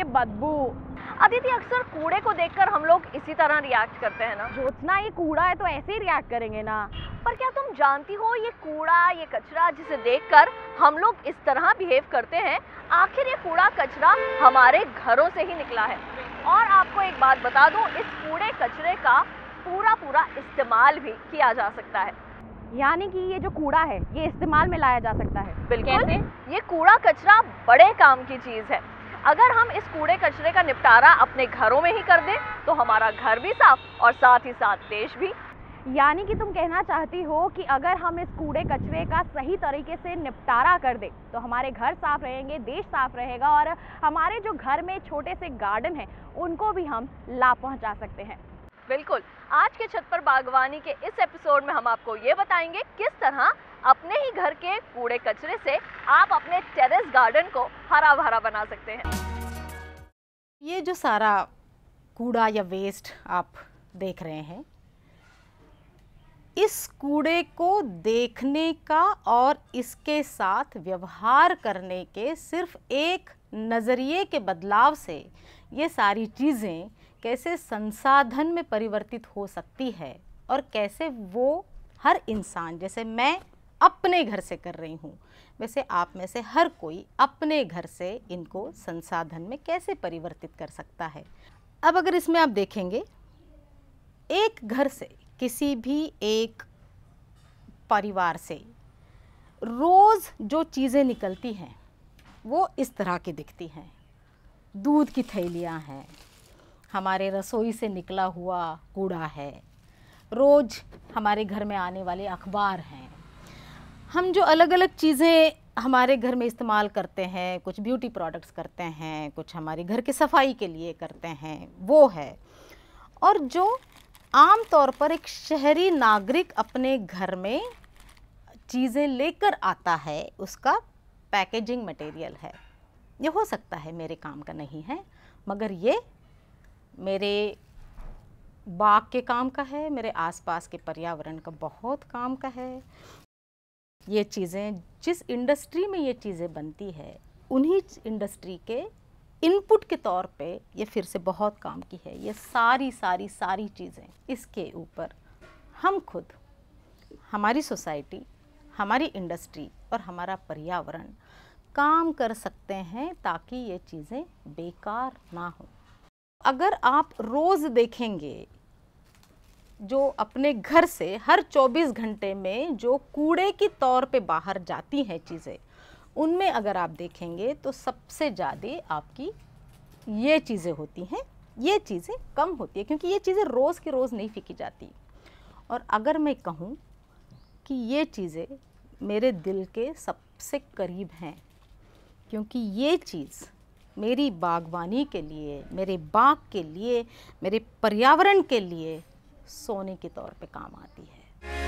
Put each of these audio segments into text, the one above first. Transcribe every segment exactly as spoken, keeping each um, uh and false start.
ये बदबू। अदिति, अक्सर कूड़े को देखकर हम लोग इसी तरह रिएक्ट करते हैं ना। ज्योत्सना, ये कूड़ा है तो ऐसे ही रिएक्ट करेंगे ना। पर क्या तुम जानती हो, ये कूड़ा, ये कचरा जिसे देखकर हम लोग इस तरह बिहेव करते हैं, आखिर ये कूड़ा कचरा हमारे घरों से ही निकला है। और आपको एक बात बता दूं, इस कूड़े कचरे का पूरा पूरा इस्तेमाल भी किया जा सकता है। यानी कि ये जो कूड़ा है ये इस्तेमाल में लाया जा सकता है। बिल्कुल। कैसे? ये कूड़ा कचरा बड़े काम की चीज है। अगर हम इस कूड़े कचरे का निपटारा अपने घरों में ही कर दें तो हमारा घर भी साफ और साथ ही साथ देश भी। यानी कि तुम कहना चाहती हो कि अगर हम इस कूड़े कचरे का सही तरीके से निपटारा कर दें तो हमारे घर साफ रहेंगे, देश साफ रहेगा और हमारे जो घर में छोटे से गार्डन हैं उनको भी हम लाभ पहुंचा सकते हैं। बिल्कुल। आज के छत पर बागवानी के इस एपिसोड में हम आपको ये बताएंगे किस तरह अपने ही घर के कूड़े कचरे से आप अपने टेरेस गार्डन को हरा भरा बना सकते हैं। ये जो सारा कूड़ा या वेस्ट आप देख रहे हैं, इस कूड़े को देखने का और इसके साथ व्यवहार करने के सिर्फ एक नज़रिए के बदलाव से ये सारी चीज़ें कैसे संसाधन में परिवर्तित हो सकती है और कैसे वो हर इंसान, जैसे मैं अपने घर से कर रही हूँ, वैसे आप में से हर कोई अपने घर से इनको संसाधन में कैसे परिवर्तित कर सकता है। अब अगर इसमें आप देखेंगे, एक घर से, किसी भी एक परिवार से रोज़ जो चीज़ें निकलती हैं वो इस तरह की दिखती हैं। दूध की थैलियाँ हैं, हमारे रसोई से निकला हुआ कूड़ा है, रोज़ हमारे घर में आने वाले अखबार हैं, हम जो अलग अलग चीज़ें हमारे घर में इस्तेमाल करते हैं, कुछ ब्यूटी प्रोडक्ट्स करते हैं, कुछ हमारे घर की सफाई के लिए करते हैं, वो है। और जो आम तौर पर एक शहरी नागरिक अपने घर में चीज़ें लेकर आता है, उसका पैकेजिंग मटेरियल है। ये हो सकता है मेरे काम का नहीं है, मगर ये मेरे बाग के काम का है, मेरे आसपास के पर्यावरण का बहुत काम का है। ये चीज़ें जिस इंडस्ट्री में ये चीज़ें बनती है, उन्हीं इंडस्ट्री के इनपुट के तौर पे ये फिर से बहुत काम की है। ये सारी सारी सारी चीज़ें, इसके ऊपर हम खुद, हमारी सोसाइटी, हमारी इंडस्ट्री और हमारा पर्यावरण काम कर सकते हैं ताकि ये चीज़ें बेकार ना हो। अगर आप रोज़ देखेंगे, जो अपने घर से हर चौबीस घंटे में जो कूड़े की तौर पे बाहर जाती हैं चीज़ें, उनमें अगर आप देखेंगे तो सबसे ज़्यादा आपकी ये चीज़ें होती हैं। ये चीज़ें कम होती है क्योंकि ये चीज़ें रोज़ के रोज़ नहीं फेंकी जाती। और अगर मैं कहूँ कि ये चीज़ें मेरे दिल के सबसे करीब हैं, क्योंकि ये चीज़ मेरी बागवानी के लिए, मेरे बाग के लिए, मेरे पर्यावरण के लिए सोने के तौर पे काम आती है।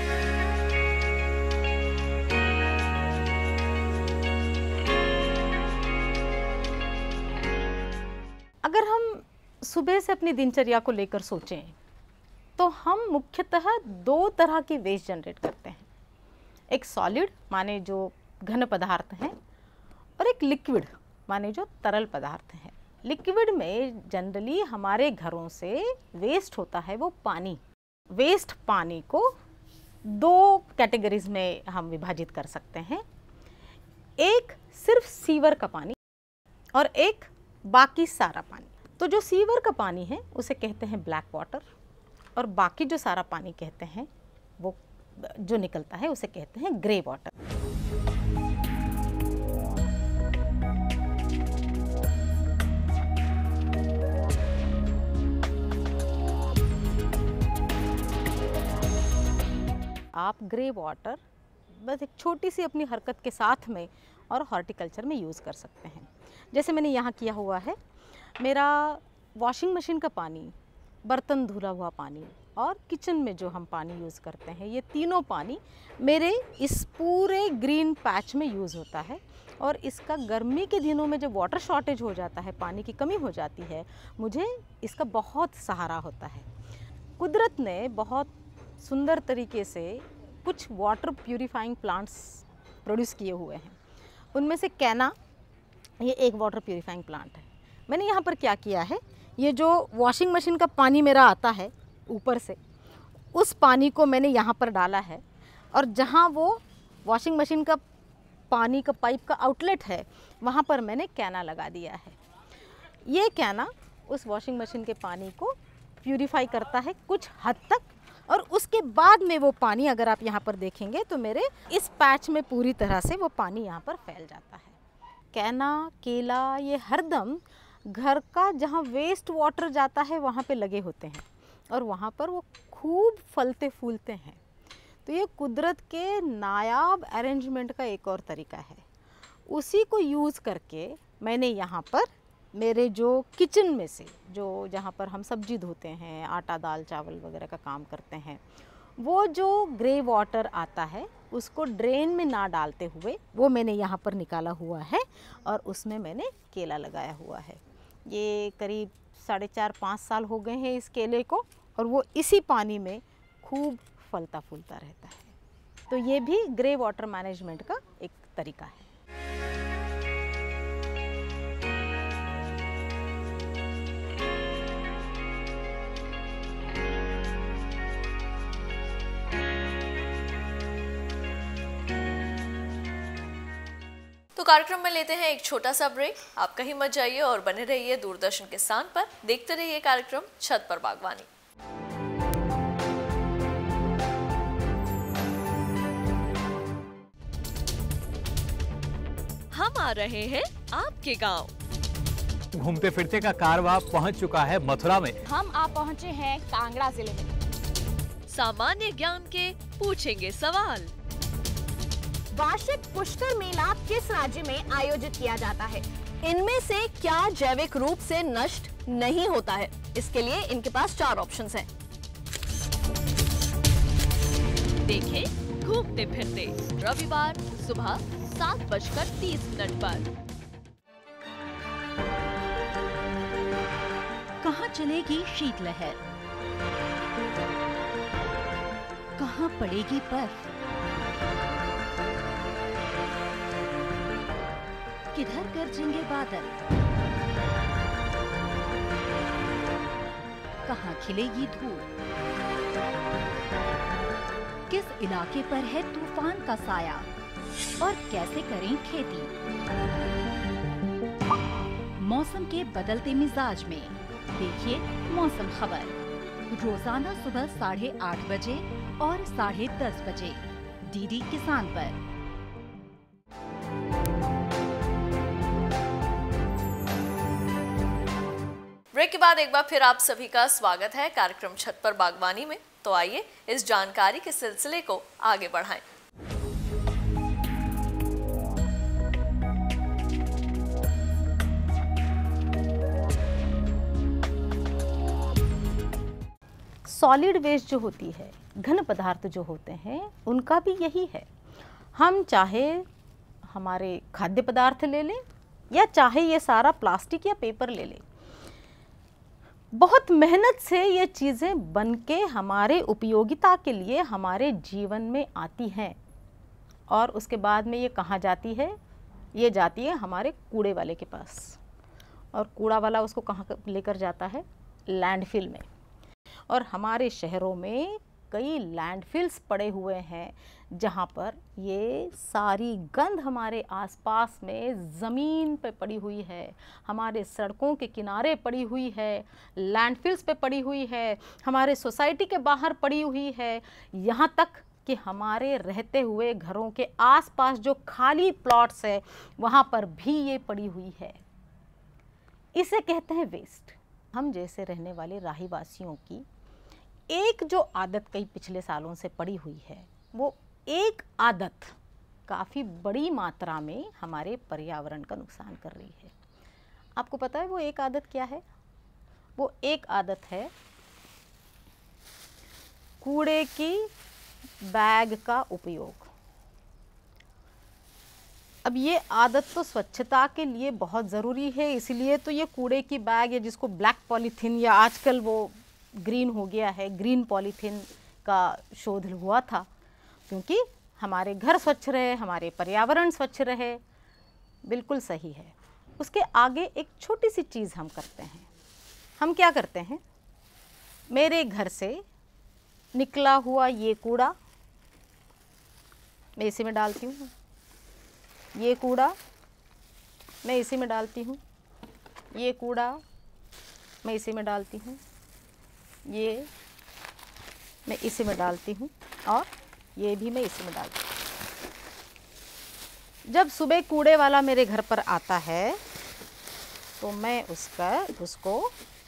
अगर हम सुबह से अपनी दिनचर्या को लेकर सोचें तो हम मुख्यतः दो तरह के वेस्ट जनरेट करते हैं। एक सॉलिड माने जो घन पदार्थ हैं, और एक लिक्विड माने जो तरल पदार्थ हैं। लिक्विड में जनरली हमारे घरों से वेस्ट होता है वो पानी। वेस्ट पानी को दो कैटेगरीज में हम विभाजित कर सकते हैं। एक सिर्फ सीवर का पानी और एक बाकी सारा पानी। तो जो सीवर का पानी है उसे कहते हैं ब्लैक वाटर, और बाकी जो सारा पानी कहते हैं, वो जो निकलता है उसे कहते हैं ग्रे वाटर। आप ग्रे वाटर बस एक छोटी सी अपनी हरकत के साथ में और हॉर्टिकल्चर में यूज़ कर सकते हैं। जैसे मैंने यहाँ किया हुआ है, मेरा वॉशिंग मशीन का पानी, बर्तन धुला हुआ पानी और किचन में जो हम पानी यूज़ करते हैं, ये तीनों पानी मेरे इस पूरे ग्रीन पैच में यूज़ होता है। और इसका गर्मी के दिनों में जब वाटर शॉर्टेज हो जाता है, पानी की कमी हो जाती है, मुझे इसका बहुत सहारा होता है। कुदरत ने बहुत सुंदर तरीके से कुछ वाटर प्यूरिफाइंग प्लांट्स प्रोड्यूस किए हुए हैं। उनमें से कैना, ये एक वाटर प्यूरिफाइंग प्लांट है। मैंने यहाँ पर क्या किया है, ये जो वॉशिंग मशीन का पानी मेरा आता है ऊपर से, उस पानी को मैंने यहाँ पर डाला है, और जहाँ वो वॉशिंग मशीन का पानी का पाइप का आउटलेट है वहाँ पर मैंने कैना लगा दिया है। ये कैना उस वॉशिंग मशीन के पानी को प्यूरिफाई करता है कुछ हद तक, और उसके बाद में वो पानी, अगर आप यहाँ पर देखेंगे तो मेरे इस पैच में पूरी तरह से वो पानी यहाँ पर फैल जाता है। कैना, केला, ये हरदम घर का जहाँ वेस्ट वाटर जाता है वहाँ पे लगे होते हैं, और वहाँ पर वो खूब फलते फूलते हैं। तो ये कुदरत के नायाब अरेंजमेंट का एक और तरीका है। उसी को यूज़ करके मैंने यहाँ पर मेरे जो किचन में से, जो जहाँ पर हम सब्जी धोते हैं, आटा दाल चावल वगैरह का काम करते हैं, वो जो ग्रे वाटर आता है उसको ड्रेन में ना डालते हुए वो मैंने यहाँ पर निकाला हुआ है, और उसमें मैंने केला लगाया हुआ है। ये करीब साढ़े चार पाँच साल हो गए हैं इस केले को, और वो इसी पानी में खूब फलता फूलता रहता है। तो ये भी ग्रे वाटर मैनेजमेंट का एक तरीका है। तो कार्यक्रम में लेते हैं एक छोटा सा ब्रेक। आप कहीं मत जाइए और बने रहिए दूरदर्शन के स्थान पर, देखते रहिए कार्यक्रम छत पर बागवानी। हम आ रहे हैं आपके गांव। घूमते फिरते का कारवां पहुंच चुका है मथुरा में। हम आप पहुंचे हैं कांगड़ा जिले में। सामान्य ज्ञान के पूछेंगे सवाल। वार्षिक पुष्कर मेला किस राज्य में आयोजित किया जाता है? इनमें से क्या जैविक रूप से नष्ट नहीं होता है? इसके लिए इनके पास चार ऑप्शंस हैं। देखें घूमते फिरते, रविवार सुबह सात बजकर तीस मिनट पर। कहाँ चलेगी शीतलहर, कहाँ पड़ेगी बर्फ, किधर गरजेंगे बादल, कहाँ खिलेगी धूप, किस इलाके पर है तूफान का साया, और कैसे करें खेती। मौसम के बदलते मिजाज में देखिए मौसम खबर, रोजाना सुबह साढ़े आठ बजे और साढ़े दस बजे डीडी किसान पर। ब्रेक के बाद एक बार फिर आप सभी का स्वागत है कार्यक्रम छत पर बागवानी में। तो आइए इस जानकारी के सिलसिले को आगे बढ़ाएं। सॉलिड वेस्ट जो होती है, घन पदार्थ जो होते हैं, उनका भी यही है। हम चाहे हमारे खाद्य पदार्थ ले लें या चाहे ये सारा प्लास्टिक या पेपर ले लें, बहुत मेहनत से ये चीज़ें बनके हमारे उपयोगिता के लिए हमारे जीवन में आती हैं, और उसके बाद में ये कहाँ जाती है? ये जाती है हमारे कूड़े वाले के पास, और कूड़ा वाला उसको कहाँ लेकर जाता है? लैंडफिल में। और हमारे शहरों में कई लैंडफिल्स पड़े हुए हैं जहाँ पर ये सारी गंद हमारे आसपास में ज़मीन पे पड़ी हुई है, हमारे सड़कों के किनारे पड़ी हुई है, लैंडफिल्स पे पड़ी हुई है, हमारे सोसाइटी के बाहर पड़ी हुई है, यहाँ तक कि हमारे रहते हुए घरों के आसपास जो खाली प्लॉट्स है वहाँ पर भी ये पड़ी हुई है। इसे कहते हैं वेस्ट। हम जैसे रहने वाले राहीवासियों की एक जो आदत कई पिछले सालों से पड़ी हुई है, वो एक आदत काफ़ी बड़ी मात्रा में हमारे पर्यावरण का नुकसान कर रही है। आपको पता है वो एक आदत क्या है? वो एक आदत है कूड़े की बैग का उपयोग। अब ये आदत तो स्वच्छता के लिए बहुत ज़रूरी है, इसलिए तो ये कूड़े की बैग या जिसको ब्लैक पॉलीथीन या आजकल वो ग्रीन हो गया है, ग्रीन पॉलीथीन का शोध हुआ था, क्योंकि हमारे घर स्वच्छ रहे, हमारे पर्यावरण स्वच्छ रहे। बिल्कुल सही है, उसके आगे एक छोटी सी चीज़ हम करते हैं। हम क्या करते हैं, मेरे घर से निकला हुआ ये कूड़ा मैं इसी में डालती हूँ, ये कूड़ा मैं इसी में डालती हूँ, ये कूड़ा मैं इसी में डालती हूँ, ये मैं इसी में डालती हूँ और ये भी मैं इसी में डालती हूँ। जब सुबह कूड़े वाला मेरे घर पर आता है तो मैं उसका उसको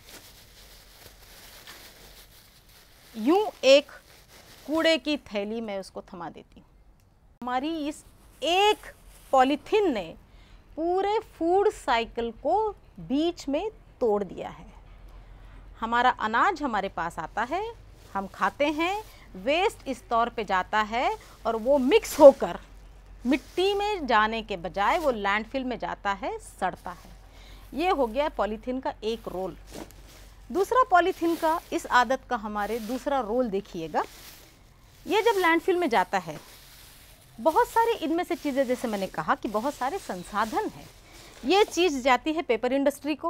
यूं एक कूड़े की थैली में उसको थमा देती हूँ। हमारी इस एक पॉलीथीन ने पूरे फूड साइकिल को बीच में तोड़ दिया है। हमारा अनाज हमारे पास आता है, हम खाते हैं, वेस्ट इस तौर पे जाता है और वो मिक्स होकर मिट्टी में जाने के बजाय वो लैंडफिल में जाता है, सड़ता है। ये हो गया पॉलीथीन का एक रोल। दूसरा, पॉलीथीन का इस आदत का हमारे दूसरा रोल देखिएगा। ये जब लैंडफिल में जाता है, बहुत सारे इनमें से चीज़ें, जैसे मैंने कहा कि बहुत सारे संसाधन हैं। ये चीज़ जाती है पेपर इंडस्ट्री को,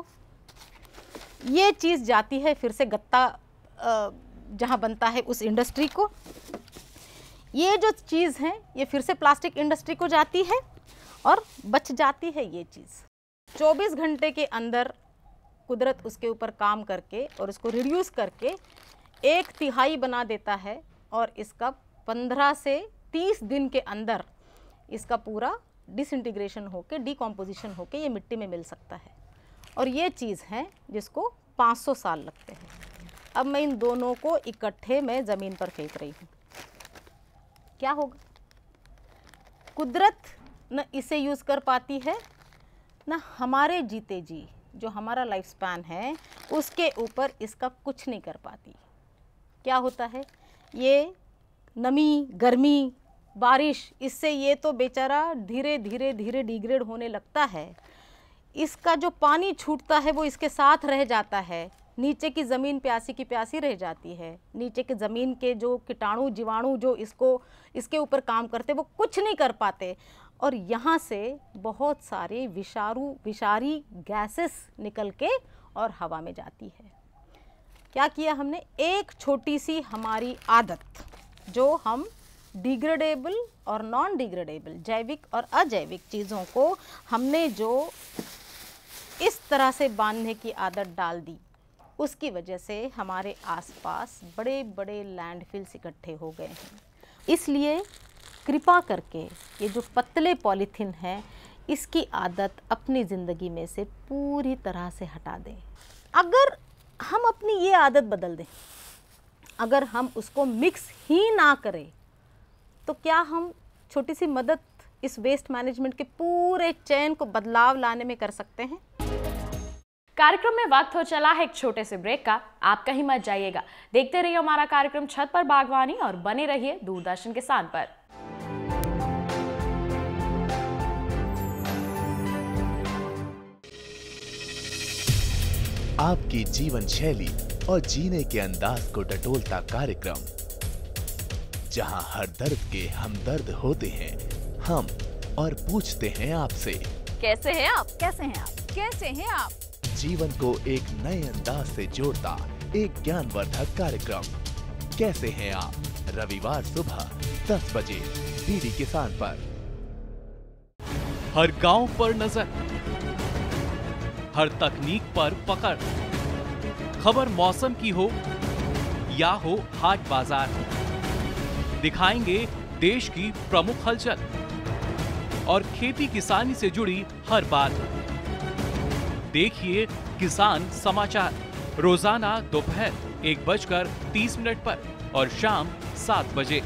ये चीज़ जाती है फिर से गत्ता जहाँ बनता है उस इंडस्ट्री को, ये जो चीज़ है ये फिर से प्लास्टिक इंडस्ट्री को जाती है और बच जाती है ये चीज़। चौबीस घंटे के अंदर कुदरत उसके ऊपर काम करके और उसको रिड्यूस करके एक तिहाई बना देता है और इसका पंद्रह से तीस दिन के अंदर इसका पूरा डिसइंटीग्रेशन होके, डिकम्पोजिशन होके ये मिट्टी में मिल सकता है। और ये चीज़ है जिसको पाँच सौ साल लगते हैं। अब मैं इन दोनों को इकट्ठे में ज़मीन पर फेंक रही हूँ, क्या होगा? कुदरत न इसे यूज़ कर पाती है, न हमारे जीते जी जो हमारा लाइफ स्पैन है उसके ऊपर इसका कुछ नहीं कर पाती। क्या होता है, ये नमी, गर्मी, बारिश, इससे ये तो बेचारा धीरे धीरे धीरे डिग्रेड होने लगता है। इसका जो पानी छूटता है वो इसके साथ रह जाता है, नीचे की ज़मीन प्यासी की प्यासी रह जाती है। नीचे की ज़मीन के जो कीटाणु जीवाणु जो इसको इसके ऊपर काम करते वो कुछ नहीं कर पाते और यहाँ से बहुत सारे विषाणु विषारी गैसेस निकल के और हवा में जाती है। क्या किया हमने, एक छोटी सी हमारी आदत जो हम डिग्रेडेबल और नॉन डिग्रेडेबल, जैविक और अजैविक चीज़ों को हमने जो इस तरह से बांधने की आदत डाल दी, उसकी वजह से हमारे आसपास बड़े बड़े लैंडफिल्स इकट्ठे हो गए हैं। इसलिए कृपा करके ये जो पतले पॉलीथीन है इसकी आदत अपनी ज़िंदगी में से पूरी तरह से हटा दें। अगर हम अपनी ये आदत बदल दें, अगर हम उसको मिक्स ही ना करें, तो क्या हम छोटी सी मदद इस वेस्ट मैनेजमेंट के पूरे चेन को बदलाव लाने में कर सकते हैं? कार्यक्रम में वक्त हो चला है एक छोटे से ब्रेक का। आप कहीं मत जाइएगा, देखते रहिए हमारा कार्यक्रम छत पर बागवानी और बने रहिए दूरदर्शन किसान पर। आपकी जीवन शैली और जीने के अंदाज को टटोलता कार्यक्रम, जहां हर दर्द के हमदर्द होते हैं हम और पूछते हैं आपसे, कैसे हैं आप? कैसे हैं आप? कैसे हैं आप? जीवन को एक नए अंदाज से जोड़ता एक ज्ञानवर्धक कार्यक्रम, कैसे हैं आप? रविवार सुबह दस बजे डीडी किसान पर। हर गांव पर नजर, हर तकनीक पर पकड़, खबर मौसम की हो या हो हाट बाजार, दिखाएंगे देश की प्रमुख हलचल और खेती किसानी से जुड़ी हर बात। देखिए किसान समाचार रोजाना दोपहर एक बजकर तीस मिनट पर और शाम सात बजे।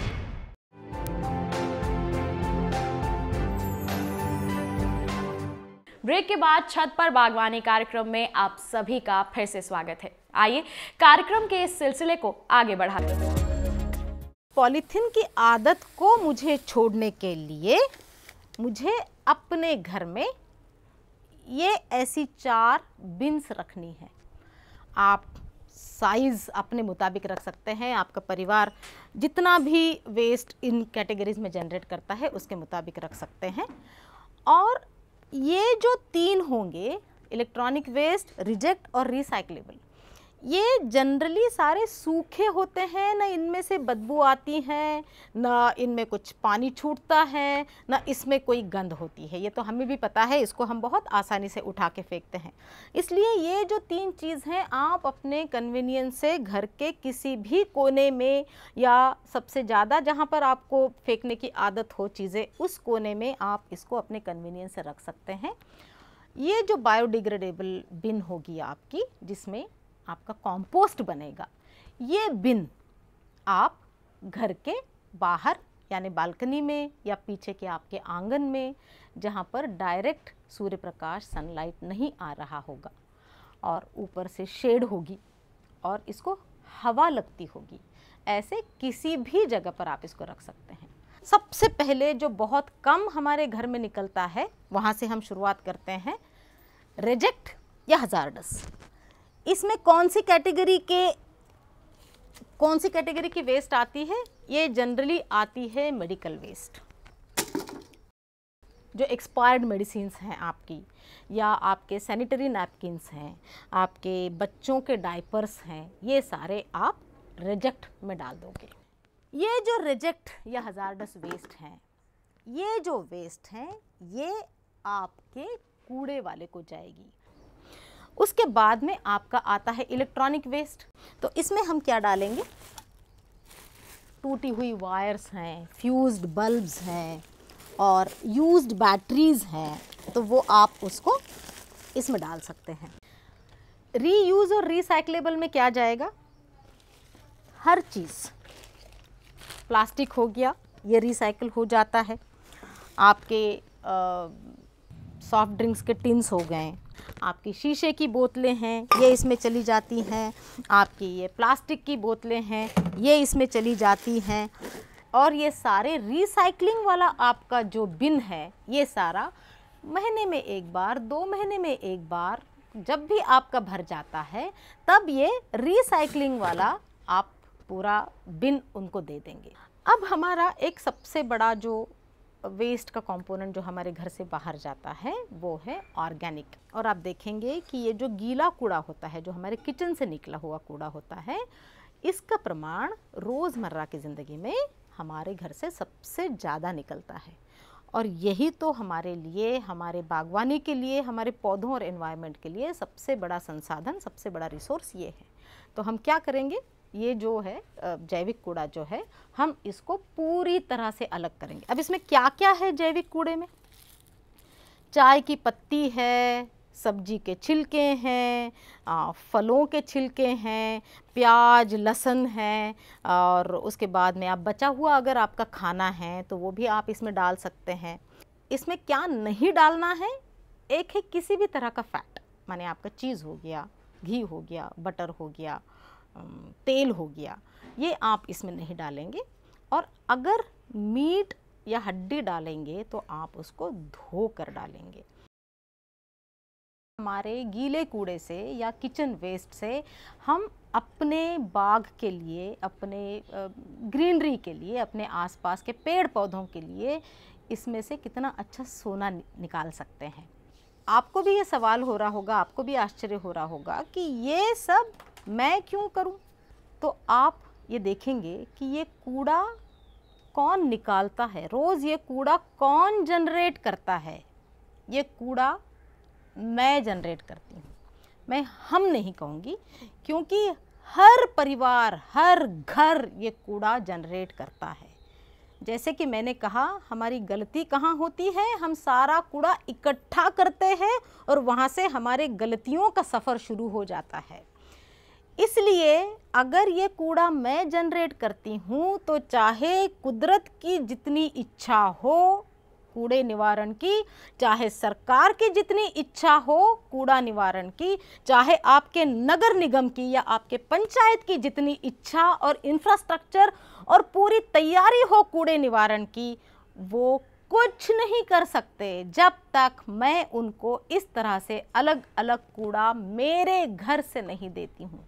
ब्रेक के बाद छत पर बागवानी कार्यक्रम में आप सभी का फिर से स्वागत है। आइए कार्यक्रम के इस सिलसिले को आगे बढ़ाते हैं। पॉलीथीन की आदत को मुझे छोड़ने के लिए मुझे अपने घर में ये ऐसी चार बिन्स रखनी है। आप साइज़ अपने मुताबिक रख सकते हैं, आपका परिवार जितना भी वेस्ट इन कैटेगरीज में जनरेट करता है उसके मुताबिक रख सकते हैं। और ये जो तीन होंगे, इलेक्ट्रॉनिक वेस्ट, रिजेक्ट और रिसाइक्लेबल, ये जनरली सारे सूखे होते हैं, ना इनमें से बदबू आती है, ना इनमें कुछ पानी छूटता है, ना इसमें कोई गंध होती है। ये तो हमें भी पता है, इसको हम बहुत आसानी से उठा के फेंकते हैं। इसलिए ये जो तीन चीज़ हैं, आप अपने कन्वीनियंस से घर के किसी भी कोने में, या सबसे ज़्यादा जहाँ पर आपको फेंकने की आदत हो चीज़ें, उस कोने में आप इसको अपने कन्वीनियंस से रख सकते हैं। ये जो बायोडिग्रेडेबल बिन होगी आपकी, जिसमें आपका कंपोस्ट बनेगा, ये बिन आप घर के बाहर यानी बालकनी में या पीछे के आपके आंगन में, जहाँ पर डायरेक्ट सूर्य प्रकाश, सनलाइट नहीं आ रहा होगा और ऊपर से शेड होगी और इसको हवा लगती होगी, ऐसे किसी भी जगह पर आप इसको रख सकते हैं। सबसे पहले जो बहुत कम हमारे घर में निकलता है, वहाँ से हम शुरुआत करते हैं, रिजेक्ट या हजार्डस। इसमें कौन सी कैटेगरी के कौन सी कैटेगरी की वेस्ट आती है? ये जनरली आती है मेडिकल वेस्ट, जो एक्सपायर्ड मेडिसिन्स हैं आपकी, या आपके सैनिटरी नैपकिन्स हैं, आपके बच्चों के डायपर्स हैं, ये सारे आप रिजेक्ट में डाल दोगे। ये जो रिजेक्ट या हजार्डस वेस्ट हैं, ये जो वेस्ट हैं, ये आपके कूड़े वाले को जाएगी। उसके बाद में आपका आता है इलेक्ट्रॉनिक वेस्ट। तो इसमें हम क्या डालेंगे? टूटी हुई वायर्स हैं, फ्यूज्ड बल्ब्स हैं और यूज्ड बैटरीज हैं, तो वो आप उसको इसमें डाल सकते हैं। रीयूज और रिसाइक्लेबल में क्या जाएगा? हर चीज़। प्लास्टिक हो गया, ये रिसाइकिल हो जाता है। आपके सॉफ्ट ड्रिंक्स के टिन्स हो गए, आपकी शीशे की बोतलें हैं, ये इसमें चली जाती हैं, आपकी ये प्लास्टिक की बोतलें हैं, ये इसमें चली जाती हैं, और ये सारे रिसाइकलिंग वाला आपका जो बिन है, ये सारा महीने में एक बार, दो महीने में एक बार, जब भी आपका भर जाता है, तब ये रिसाइकलिंग वाला आप पूरा बिन उनको दे देंगे। अब हमारा एक सबसे बड़ा जो वेस्ट का कंपोनेंट जो हमारे घर से बाहर जाता है, वो है ऑर्गेनिक। और आप देखेंगे कि ये जो गीला कूड़ा होता है, जो हमारे किचन से निकला हुआ कूड़ा होता है, इसका प्रमाण रोज़मर्रा की ज़िंदगी में हमारे घर से सबसे ज़्यादा निकलता है। और यही तो हमारे लिए, हमारे बागवानी के लिए, हमारे पौधों और एनवायरनमेंट के लिए सबसे बड़ा संसाधन, सबसे बड़ा रिसोर्स ये है। तो हम क्या करेंगे? ये जो है जैविक कूड़ा जो है, हम इसको पूरी तरह से अलग करेंगे। अब इसमें क्या क्या है जैविक कूड़े में? चाय की पत्ती है, सब्जी के छिलके हैं, फलों के छिलके हैं, प्याज, लहसुन है, और उसके बाद में आप बचा हुआ अगर आपका खाना है तो वो भी आप इसमें डाल सकते हैं। इसमें क्या नहीं डालना है? एक है किसी भी तरह का फैट, माने आपका चीज़ हो गया, घी हो गया, बटर हो गया, तेल हो गया, ये आप इसमें नहीं डालेंगे। और अगर मीट या हड्डी डालेंगे तो आप उसको धो कर डालेंगे। हमारे गीले कूड़े से या किचन वेस्ट से हम अपने बाग के लिए, अपने ग्रीनरी के लिए, अपने आसपास के पेड़ पौधों के लिए इसमें से कितना अच्छा सोना निकाल सकते हैं। आपको भी ये सवाल हो रहा होगा, आपको भी आश्चर्य हो रहा होगा कि ये सब मैं क्यों करूं? तो आप ये देखेंगे कि ये कूड़ा कौन निकालता है, रोज़ ये कूड़ा कौन जनरेट करता है? ये कूड़ा मैं जनरेट करती हूँ। मैं हम नहीं कहूँगी, क्योंकि हर परिवार, हर घर ये कूड़ा जनरेट करता है। जैसे कि मैंने कहा, हमारी गलती कहाँ होती है? हम सारा कूड़ा इकट्ठा करते हैं और वहाँ से हमारे गलतियों का सफ़र शुरू हो जाता है। इसलिए अगर ये कूड़ा मैं जनरेट करती हूँ, तो चाहे कुदरत की जितनी इच्छा हो कूड़े निवारण की, चाहे सरकार की जितनी इच्छा हो कूड़ा निवारण की, चाहे आपके नगर निगम की या आपके पंचायत की जितनी इच्छा और इंफ्रास्ट्रक्चर और पूरी तैयारी हो कूड़े निवारण की, वो कुछ नहीं कर सकते जब तक मैं उनको इस तरह से अलग अलग कूड़ा मेरे घर से नहीं देती हूँ।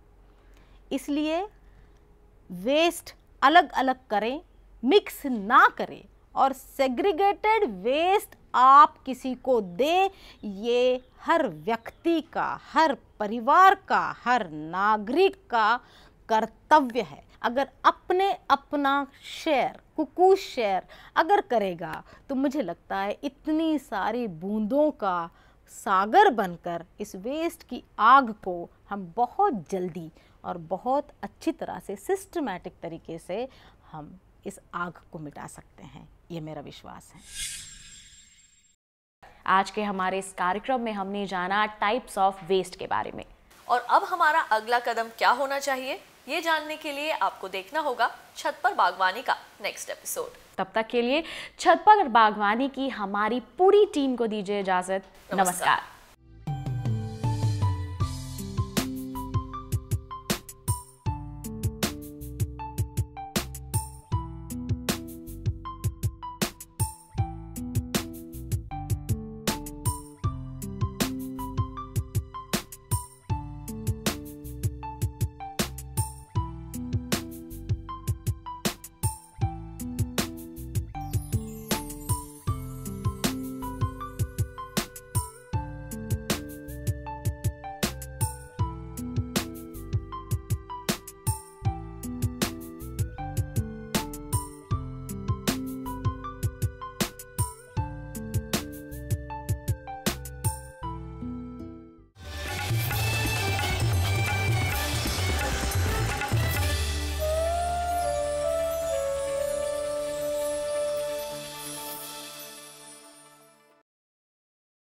इसलिए वेस्ट अलग अलग करें, मिक्स ना करें और सेग्रीगेटेड वेस्ट आप किसी को दे, ये हर व्यक्ति का, हर परिवार का, हर नागरिक का कर्तव्य है। अगर अपने अपना शेयर, कुकू शेयर अगर करेगा तो मुझे लगता है इतनी सारी बूंदों का सागर बनकर इस वेस्ट की आग को हम बहुत जल्दी और बहुत अच्छी तरह से सिस्टमैटिक तरीके से हम इस आग को मिटा सकते हैं, ये मेरा विश्वास है। आज के हमारे इस कार्यक्रम में हमने जाना टाइप्स ऑफ वेस्ट के बारे में। और अब हमारा अगला कदम क्या होना चाहिए, ये जानने के लिए आपको देखना होगा छत पर बागवानी का नेक्स्ट एपिसोड। तब तक के लिए छत पर बागवानी की हमारी पूरी टीम को दीजिए इजाजत। नमस्कार।